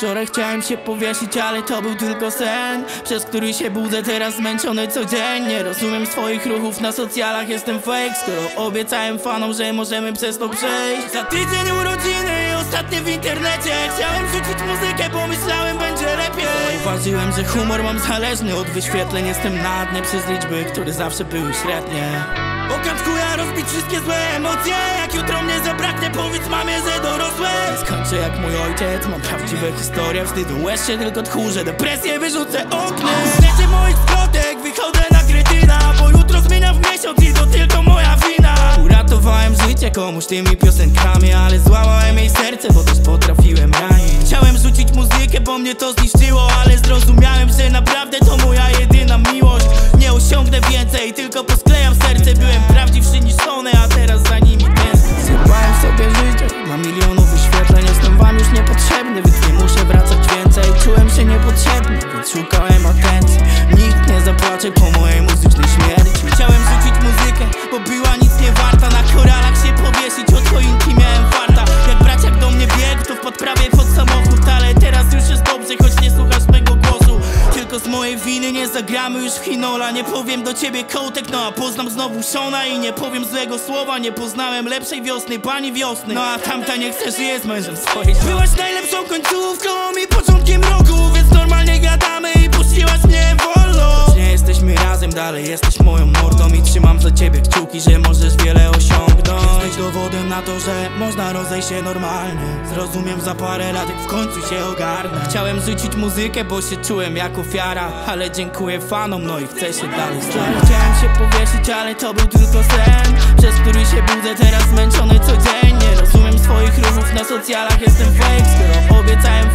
Wczoraj chciałem się powiesić, ale to był tylko sen, przez który się budzę teraz zmęczony codziennie. Rozumiem swoich ruchów na socjalach, jestem fake, skoro obiecałem fanom, że możemy przez to przejść. Za tydzień urodziny i ostatnie w internecie. Chciałem rzucić muzykę, bo myślałem będzie lepiej. Zauważyłem, że humor mam zależny od wyświetleń. Jestem na dnie przez liczby, które zawsze były średnie. Okamskuję rozbić wszystkie złe emocje. Jak jutro mnie zabraknie, powiedz mamie, że dorosłe. Skończę jak mój ojciec, mam prawdziwe historie. Wstydu łez się tylko tchórzę, depresję wyrzucę oknem. W świecie moich splotek wychodzę na kretyna, bo jutro zmienia w miesiąc i to tylko moja wina. Uratowałem życie komuś tymi piosenkami, ale złamałem jej serce, bo też potrafiłem ranić. Chciałem rzucić muzykę, bo mnie to zniszczyło, ale zrozumiałem, że naprawdę to moja jedyna miłość. Nie osiągnę więcej, tylko posklejam serce. Byłem prawdziwszy niż Sony, a teraz za nimi tęsknię. Zjebałem sobie życie, na milionów wyświetleń. Jestem wam już niepotrzebny, więc nie muszę wracać więcej. Czułem się niepotrzebny, więc szukałem atencji. Nikt nie zapłacze po mojej muzycznej śmierci. Chciałem rzucić muzykę, bo była nic nie warta. Na koralach się powiesić, od choinki miałem farta. Jak braciak do mnie biegł, to wpadł prawie pod samochód. Ale teraz już jest dobrze, choć nie słuchasz mego głosu. Tylko z mojej winy nie zagramy już w Hinola. Nie powiem do ciebie kołtek, no a poznam znowu Shona. I nie powiem złego słowa, nie poznałem lepszej wiosny, pani wiosny. No a tamta nie chce, żyje z mężem swojej. Byłaś najlepszą końcówką i początkiem roku, więc normalnie gadamy i puściłaś mnie wolno. Choć nie jesteśmy razem, dalej jesteś moją mordą i trzymam za ciebie kciuki, że możesz wiele osiągnąć. Jesteś dowodem na to, że można rozejść się normalnie. Zrozumiem za parę lat, jak w końcu się ogarnę. Chciałem rzucić muzykę, bo się czułem jak ofiara, ale dziękuję fanom, no i chcę się dalej starać. Chciałem się powiesić, ale to był tylko sen, przez który się budzę teraz zmęczony codziennie. Rozumiem swoich ruchów na socjalach, jestem fake, skoro obiecałem